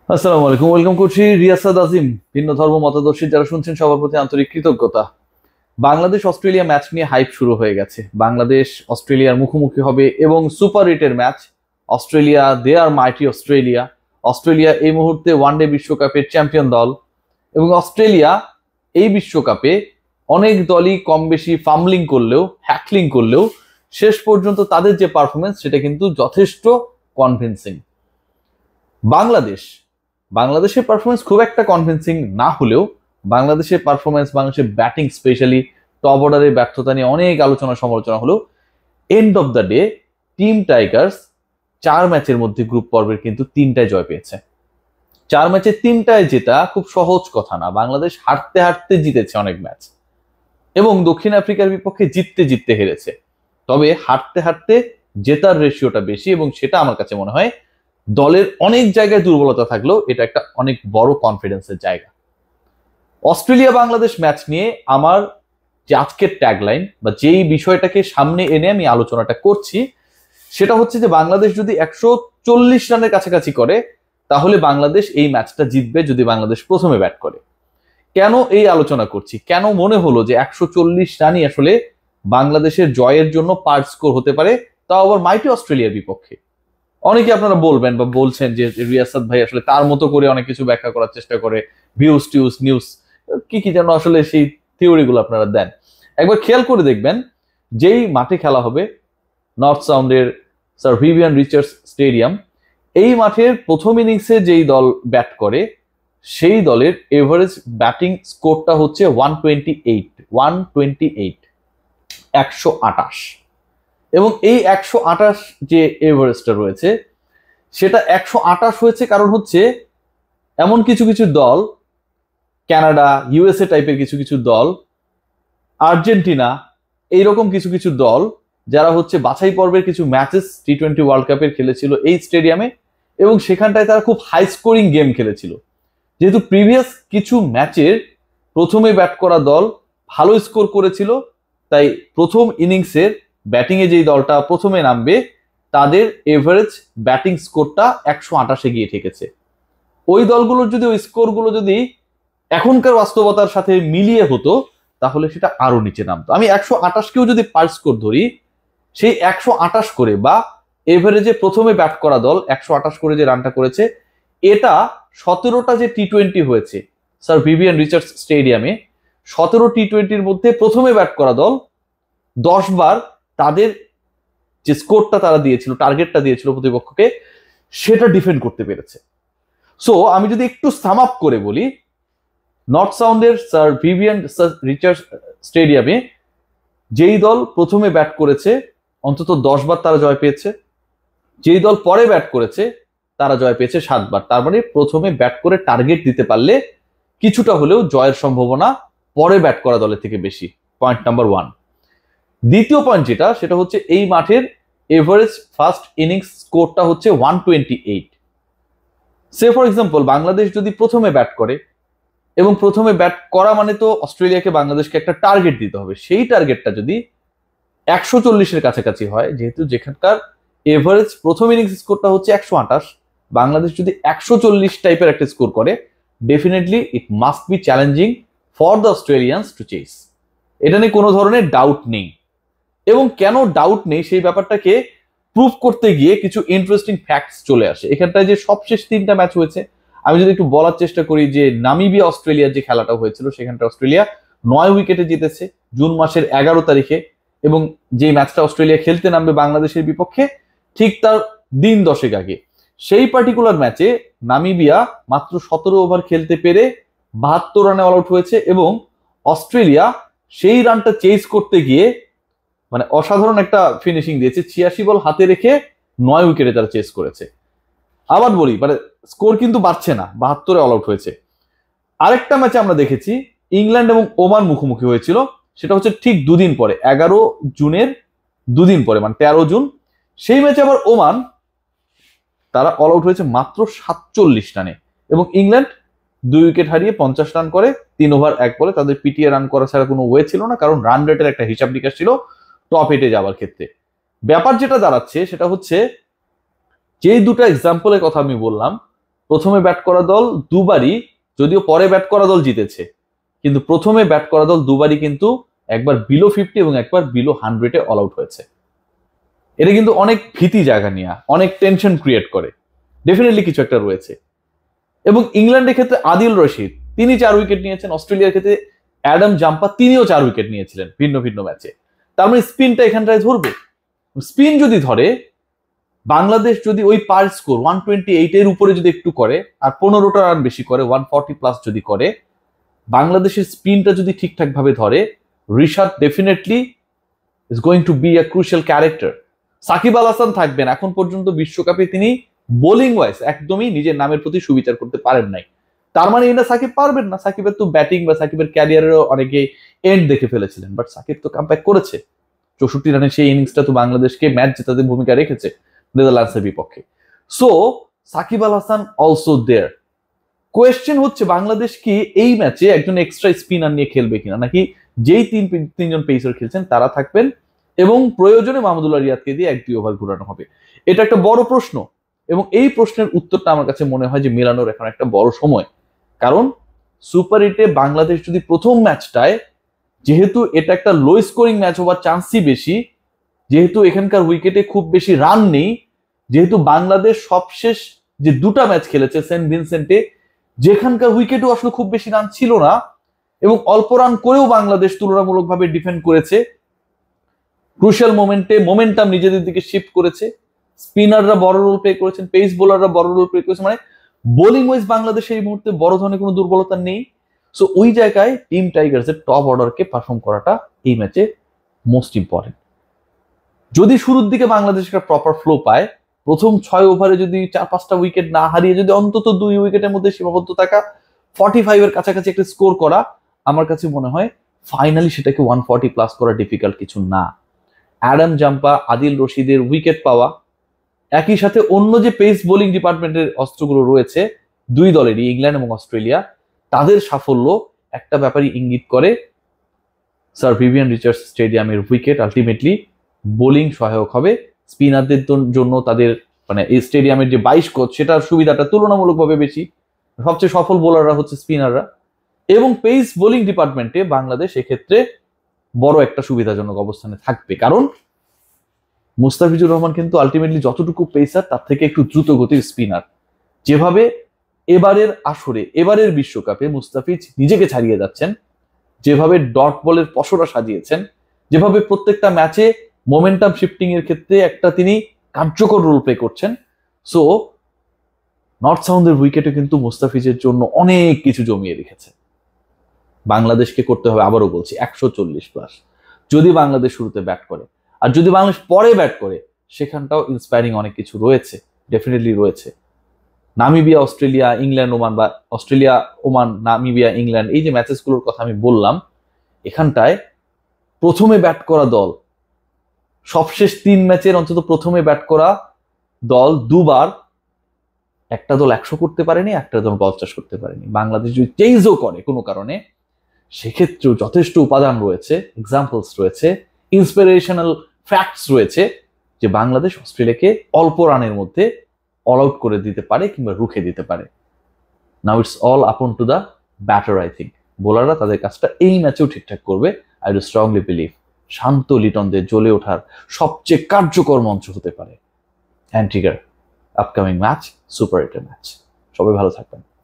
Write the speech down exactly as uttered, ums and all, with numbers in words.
আসসালামু আলাইকুম, ওয়েলকাম করছি রিয়াসাদ আজিম। ভিন্ন ধর্ম মতাদর্শী যারা শুনছেন সবার প্রতি আন্তরিক কৃতজ্ঞতা। বাংলাদেশ অস্ট্রেলিয়া ম্যাচ নিয়ে হাইপ শুরু হয়ে গেছে। বাংলাদেশ অস্ট্রেলিয়ার মুখোমুখি হবে এবং সুপার হিটের match. Australia, they are mighty Australia. Australia এই মুহূর্তে ওয়ানডে বিশ্বকাপের চ্যাম্পিয়ন দল এবং অস্ট্রেলিয়া এই বিশ্বকাপে অনেক দলই কম বেশি ফাম্বলিং করলেও, হ্যাকলিং করলেও শেষ পর্যন্ত তাদের যে পারফরমেন্স সেটা কিন্তু যথেষ্ট কনভিন্সিং। বাংলাদেশ বাংলাদেশের পারফরমেন্স খুব একটা কনভিন্সিং না হলেও বাংলাদেশের পারফরমেন্স, বাংলাদেশের ব্যাটিং স্পেশালি টপ অর্ডারের ব্যর্থতা নিয়ে অনেক আলোচনা সমালোচনা হলো। End of the day team Tigers চার ম্যাচের মধ্যে গ্রুপ পর্বের কিন্তু তিনটায় জয় পেয়েছে। চার ম্যাচের তিনটায় জেতা খুব সহজ কথা না। বাংলাদেশ হারতে হারতে জিতেছে অনেক ম্যাচ এবং দক্ষিণ আফ্রিকার বিপক্ষে জিততে জিততে হেরেছে। তবে হারতে হারতে জেতার রেশিওটা বেশি এবং সেটা আমার কাছে মনে হয় দলের অনেক জায়গায় দুর্বলতা থাকলেও এটা একটা অনেক বড় কনফিডেন্সের জায়গা। অস্ট্রেলিয়া বাংলাদেশ ম্যাচ নিয়ে আমার যে আজকের ট্যাগলাইন বা যেই বিষয়টাকে সামনে এনে আমি আলোচনাটা করছি সেটা হচ্ছে যে বাংলাদেশ যদি একশো চল্লিশ রানের কাছাকাছি করে তাহলে বাংলাদেশ এই ম্যাচটা জিতবে যদি বাংলাদেশ প্রথমে ব্যাট করে। কেন এই আলোচনা করছি, কেন মনে হলো যে একশো চল্লিশ রানই আসলে বাংলাদেশের জয়ের জন্য পার্ট স্কোর হতে পারে, তাও আবার মাইটি অস্ট্রেলিয়ার বিপক্ষে। অনেকে আপনারা বলবেন বা বলছেন যে রিয়াসাদ ভাই আসলে তার মতো করে অনেক কিছু ব্যাখ্যা করার চেষ্টা করে, ভিউজ টিউজ নিউজ কি কি যেন আসলে সেই থিওরিগুলো আপনারা দেন। একবার খেয়াল করে দেখবেন, যেই মাঠে খেলা হবে নর্থ সাউন্ডের স্যার ভিভিয়ান রিচার্ডস স্টেডিয়াম, এই মাঠের প্রথম ইনিংসে যেই দল ব্যাট করে সেই দলের এভারেজ ব্যাটিং স্কোরটা হচ্ছে one twenty eight one twenty eight একশো আটাশ। এবং এই একশো আটাশ যে এভারেজটা রয়েছে সেটা একশো আটাশ হয়েছে কারণ হচ্ছে এমন কিছু কিছু দল, কানাডা, ইউএসএ টাইপের কিছু কিছু দল, আর্জেন্টিনা, এইরকম কিছু কিছু দল যারা হচ্ছে বাছাই পর্বের কিছু ম্যাচেস টি টোয়েন্টি ওয়ার্ল্ড কাপের খেলেছিল এই স্টেডিয়ামে এবং সেখানটায় তারা খুব হাই স্কোরিং গেম খেলেছিল। যেহেতু প্রিভিয়াস কিছু ম্যাচের প্রথমে ব্যাট করা দল ভালো স্কোর করেছিল, তাই প্রথম ইনিংসের ব্যাটিং এ যেই দলটা প্রথমে নামবে তাদের এভারেজ ব্যাটিং স্কোরটা একশো আটাশে গিয়ে ঠেকেছে। ওই দলগুলোর যদি ওই স্কোরগুলো যদি এখনকার বাস্তবতার সাথে মিলিয়ে হতো তাহলে সেটা আরো নিচে নামতো। আমি একশো আটাশকেও যদি পার স্কোর ধরি, সেই একশো আটাশ করে বা এভারেজে প্রথমে ব্যাট করা দল একশো আটাশ করে যে রানটা করেছে, এটা সতেরোটা যে টি টোয়েন্টি হয়েছে স্যার ভিভিয়ান রিচার্ডস স্টেডিয়ামে, সতেরো টি টোয়েন্টির মধ্যে প্রথমে ব্যাট করা দল দশ বার তাদের যে স্কোরটা তারা দিয়েছিল, টার্গেটটা দিয়েছিল প্রতিপক্ষকে, সেটা ডিফেন্ড করতে পেরেছে। সো আমি যদি একটু সাম আপ করে বলি, নর্থ সাউন্ডের স্যার ভিভিয়ান রিচার্ডস স্টেডিয়ামে যেই দল প্রথমে ব্যাট করেছে অন্তত দশ বার তারা জয় পেয়েছে, যেই দল পরে ব্যাট করেছে তারা জয় পেয়েছে সাতবার। তার মানে প্রথমে ব্যাট করে টার্গেট দিতে পারলে কিছুটা হলেও জয়ের সম্ভাবনা পরে ব্যাট করা দলের থেকে বেশি। Point number one. দ্বিতীয় পয়েন্ট যেটা, সেটা হচ্ছে এই মাঠের এভারেজ ফার্স্ট ইনিংস স্কোরটা হচ্ছে one twenty eight. Say for example Bangladesh যদি প্রথমে ব্যাট করে, এবং প্রথমে ব্যাট করা মানে তো অস্ট্রেলিয়াকে বাংলাদেশকে একটা টার্গেট দিতে হবে, সেই টার্গেটটা যদি একশো চল্লিশের কাছাকাছি হয়, যেহেতু যেখানকার এভারেজ প্রথম ইনিংস স্কোরটা হচ্ছে একশো আটাশ, বাংলাদেশ যদি একশো চল্লিশ টাইপের একটা স্কোর করে, definitely it must be challenging for the Australians to chase. এটা নিয়ে কোনো ধরনের ডাউট নেই। এবং কেন ডাউট নেই সেই ব্যাপারটাকে প্রুভ করতে গিয়ে কিছু ইন্টারেস্টিং ফ্যাক্টস চলে আসে। এখানটায় যে সবশেষ তিনটা ম্যাচ হয়েছে আমি যদি একটু বলার চেষ্টা করি, যে নামিবিয়া অস্ট্রেলিয়ার যে খেলাটা হয়েছিল সেখানটা অস্ট্রেলিয়া নয় উইকেটে জিতেছে জুন মাসের এগারো তারিখে, এবং যে ম্যাচটা অস্ট্রেলিয়া খেলতে নামবে বাংলাদেশের বিপক্ষে ঠিক তার দিন দশেক আগে, সেই পার্টিকুলার ম্যাচে নামিবিয়া মাত্র সতেরো ওভার খেলতে পেরে বাহাত্তর রানে অল আউট হয়েছে এবং অস্ট্রেলিয়া সেই রানটা চেজ করতে গিয়ে মানে অসাধারণ একটা ফিনিশিং দিয়েছে, ছিয়াশি বল হাতে রেখে নয় উইকেটে তারা চেস করেছে। আবার বলি, মানে স্কোর কিন্তু বাড়ছে না, বাহাত্তরে অল আউট হয়েছে। আরেকটা ম্যাচে আমরা দেখেছি ইংল্যান্ড এবং ওমান মুখোমুখি হয়েছিল, সেটা হচ্ছে ঠিক দুদিন পরে, এগারো জুনের দুদিন পরে, মানে তেরো জুন। সেই ম্যাচে আবার ওমান তারা অল আউট হয়েছে মাত্র সাতচল্লিশ রানে এবং ইংল্যান্ড দুই উইকেট হারিয়ে পঞ্চাশ রান করে তিন ওভার এক বলে। তাদের পিটিএ রান করা ছাড়া কোনো ওয়ে ছিল না, কারণ রান রেটের একটা হিসাব নিকাশ ছিল টপ এইটে যাওয়ার ক্ষেত্রে। ব্যাপার যেটা দাঁড়াচ্ছে সেটা হচ্ছে, যেই দুটো এক্সাম্পলের কথা আমি বললাম, প্রথমে ব্যাট করা দল দুবারই, যদিও পরে ব্যাট করা দল জিতেছে, কিন্তু প্রথমে ব্যাট করা দল দুবারই কিন্তু একবার বিলো ফিফটি এবং একবার বিলো হান্ড্রেডে অল আউট হয়েছে। এটা কিন্তু অনেক ভীতি জায়গা নিয়ে, অনেক টেনশন ক্রিয়েট করে, ডেফিনেটলি কিছু একটা রয়েছে। এবং ইংল্যান্ডের ক্ষেত্রে আদিল রশিদ তিনি চার উইকেট নিয়েছেন, অস্ট্রেলিয়ার ক্ষেত্রে অ্যাডাম জাম্পা তিনিও চার উইকেট নিয়েছিলেন ভিন্ন ভিন্ন ম্যাচে। তার মানে স্পিনটা এখানটায় ধরবে। স্পিন যদি ধরে, বাংলাদেশ যদি ওই par score one twenty eight এর উপরে যদি একটু করে আর পনেরোটা রান বেশি করে, ওয়ান ফর্টি প্লাস যদি করে, বাংলাদেশের স্পিনটা যদি ঠিকঠাক ভাবে ধরে, Rishad definitely is going to be a crucial character. Shakib Al Hasan থাকবেন, এখন পর্যন্ত বিশ্বকাপে তিনি বোলিং ওয়াইজ একদমই নিজের নামের প্রতি সুবিচার করতে পারেন নাই। তার মানে এটা সাকিব পারবেন না, সাকিবের তো ব্যাটিং বা সাকিবের ক্যারিয়ারেরও অনেকে এন্ড দেখে ফেলেছিলেন, বাট সাকিব তো কামব্যাক করেছে। চৌষট্টি রানের সেই ইনিংসটা তো বাংলাদেশকে ম্যাচ জেতাতে ভূমিকা রেখেছে নেদারল্যান্ডসের বিপক্ষে। So Shakib Al Hasan also there. Question হচ্ছে বাংলাদেশ কি এই ম্যাচে একজন এক্সট্রা স্পিনার নিয়ে খেলবে কিনা, নাকি যেই তিন তিনজন পেসার খেলছেন তারা থাকবেন এবং প্রয়োজনে মাহমুদুল্লাহ রিয়াদকে দিয়ে এক দুই ওভার ঘুরানো হবে? এটা একটা বড় প্রশ্ন, এবং এই প্রশ্নের উত্তরটা আমার কাছে মনে হয় যে মেলানোর এখন একটা বড় সময়। কারণ সুপার এইটে বাংলাদেশ যদি প্রথম ম্যাচটায়, যেহেতু এটা একটা লো স্কোরিং ম্যাচ হওয়ার চান্সই বেশি, যেহেতু এখানকার উইকেটে খুব বেশি রান নেই, যেহেতু বাংলাদেশ সবশেষ যে দুটা ম্যাচ খেলেছে সেন্ট ভিনসেন্টে, যেখানকার উইকেটও আসলে খুব বেশি রান ছিল না এবং অল্প রান করেও বাংলাদেশ তুলনামূলকভাবে ডিফেন্ড করেছে, ক্রুশিয়াল মোমেন্টে মোমেন্টাম নিজেদের দিকে শিফট করেছে, স্পিনাররা বড় রোল প্লে করেছেন, পেস বোলাররা বড় রোল প্লে করেছে, মানে বোলিং ওয়াইজ বাংলাদেশের এই মুহূর্তে বড় ধরনের কোনো দুর্বলতা নেই। সো ওই জায়গায় টিম টাইগার্সের টপ অর্ডারকে পারফর্ম করাটা এই ম্যাচে মোস্ট ইম্পর্টেন্ট। যদি শুরুর দিকে বাংলাদেশ একটা প্রপার ফ্লো পায়, প্রথম ছয় ওভারে যদি চার পাঁচটা উইকেট না হারিয়ে যদি অন্তত দুই উইকেটের মধ্যে সীমাবদ্ধ থাকা, ফর্টি ফাইভ এর কাছাকাছি একটা স্কোর করা, আমার কাছে মনে হয় ফাইনালি সেটাকে ওয়ান ফর্টি প্লাস করা ডিফিকাল্ট কিছু না। অ্যাডাম জাম্পা, আদিল রশিদের উইকেট পাওয়া, একই সাথে অন্য যে পেস বোলিং ডিপার্টমেন্টের অস্ত্রগুলো রয়েছে দুই দলেরই, ইংল্যান্ড এবং অস্ট্রেলিয়া, তাদের সাফল্য একটা ব্যাপারই ইঙ্গিত করে, স্যার ভিভিয়ান রিচার্ডস স্টেডিয়ামের উইকেট আলটিমেটলি বোলিং সহায়ক হবে। স্পিনারদের জন্য তাদের মানে এই স্টেডিয়ামের যে বাইশ কোচ, সেটার সুবিধাটা তুলনামূলকভাবে বেশি, সবচেয়ে সফল বোলাররা হচ্ছে স্পিনাররা, এবং পেস বোলিং ডিপার্টমেন্টে বাংলাদেশ এক্ষেত্রে বড় একটা সুবিধাজনক অবস্থানে থাকবে। কারণ মুস্তাফিজুর রহমান কিন্তু আলটিমেটলি যতটুকু পেসার তার থেকে একটু দ্রুত গতির স্পিনার। যেভাবে এবারের আসরে, এবারের বিশ্বকাপে মুস্তাফিজ নিজেকে ছাড়িয়ে যাচ্ছেন, যেভাবে ডট বলের পসরা সাজিয়েছেন, যেভাবে প্রত্যেকটা ম্যাচে মোমেন্টাম শিফটিং এর ক্ষেত্রে একটা তিনি কার্যকর রোল প্লে করছেন, সো নর্থ সাউন্ডের উইকেটে কিন্তু মুস্তাফিজের জন্য অনেক কিছু জমিয়ে রেখেছে। বাংলাদেশকে করতে হবে, আবারও বলছি, একশো চল্লিশ প্লাস যদি বাংলাদেশ শুরুতে ব্যাট করে। আর যদি বাংলাদেশ পরে ব্যাট করে, সেখানটাও ইন্সপায়ারিং অনেক কিছু রয়েছে, ডেফিনেটলি রয়েছে। নামিবিয়া, অস্ট্রেলিয়া, ইংল্যান্ড, ওমান, বা অস্ট্রেলিয়া, ওমান, নামিবিয়া, ইংল্যান্ড, এই যে ম্যাচেসগুলোর কথা আমি বললাম, এখানটায় প্রথমে ব্যাট করা দল, সবশেষ তিন ম্যাচের অন্তত প্রথমে ব্যাট করা দল দুবার, একটা দল একশো করতে পারেনি, একটা দল পঞ্চাশ করতে পারেনি। বাংলাদেশ যদি চেইজও করে কোনো কারণে, সেক্ষেত্রেও যথেষ্ট উপাদান রয়েছে, এক্সাম্পলস রয়েছে, ইন্সপিরেশনাল ফ্যাক্টস রয়েছে, যে বাংলাদেশ অস্ট্রেলিয়াকে অল্প রানের মধ্যে অল আউট করে দিতে পারে কিংবা রুখে দিতে পারে। Now it's all upon to the batter. I think বোলাররা তাদের কাজটা এই ম্যাচেও ঠিকঠাক করবে। I do strongly believe Shanto লিটনদের জ্বলে ওঠার সবচেয়ে কার্যকর মঞ্চ হতে পারে অ্যান্টিগার আপকামিং ম্যাচ, সুপার এইটের ম্যাচ। সবাই ভালো থাকবেন।